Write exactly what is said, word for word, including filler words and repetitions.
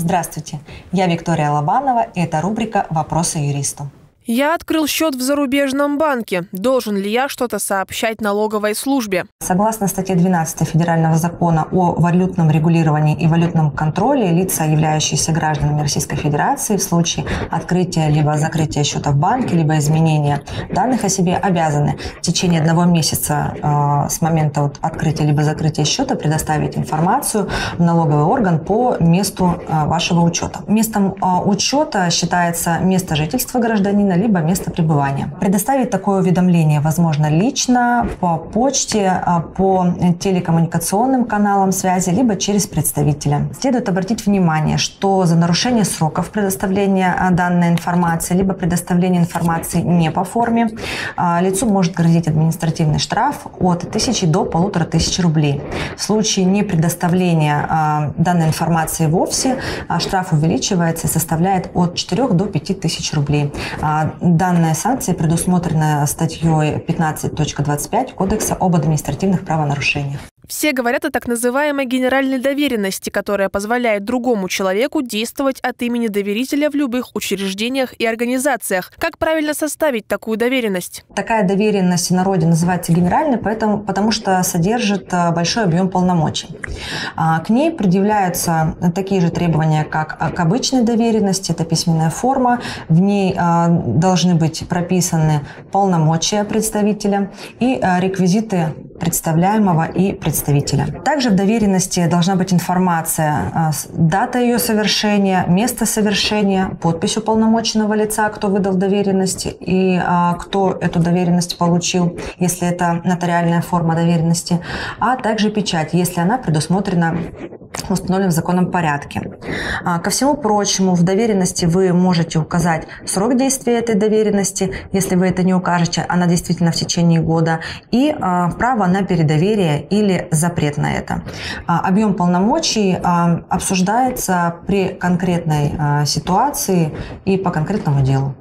Здравствуйте, я Виктория Лобанова, и это рубрика «Вопросы юристу». Я открыл счет в зарубежном банке. Должен ли я что-то сообщать налоговой службе? Согласно статье двенадцатой Федерального закона о валютном регулировании и валютном контроле, лица, являющиеся гражданами Российской Федерации, в случае открытия либо закрытия счета в банке, либо изменения данных о себе, обязаны в течение одного месяца э, с момента вот, открытия либо закрытия счета предоставить информацию в налоговый орган по месту э, вашего учета. Местом э, учета считается место жительства гражданина, либо место пребывания. Предоставить такое уведомление возможно лично, по почте, по телекоммуникационным каналам связи, либо через представителя. Следует обратить внимание, что за нарушение сроков предоставления данной информации, либо предоставления информации не по форме, лицу может грозить административный штраф от тысячи до полутора тысяч рублей. В случае непредоставления данной информации вовсе, штраф увеличивается и составляет от четырёх до пяти тысяч рублей. Данная санкция предусмотрена статьей пятнадцать точка двадцать пять Кодекса об административных правонарушениях. Все говорят о так называемой генеральной доверенности, которая позволяет другому человеку действовать от имени доверителя в любых учреждениях и организациях. Как правильно составить такую доверенность? Такая доверенность в народе называется генеральной, поэтому, потому что содержит большой объем полномочий. К ней предъявляются такие же требования, как к обычной доверенности. Это письменная форма. В ней должны быть прописаны полномочия представителя и реквизиты представляемого и представителя. Также в доверенности должна быть информация, дата ее совершения, место совершения, подпись уполномоченного лица, кто выдал доверенность и а, кто эту доверенность получил, если это нотариальная форма доверенности, а также печать, если она предусмотрена в установленном законом порядке. А, ко всему прочему, в доверенности вы можете указать срок действия этой доверенности, если вы это не укажете, она действительно в течение года, и а, право на передоверие или запрет на это. Объем полномочий обсуждается при конкретной ситуации и по конкретному делу.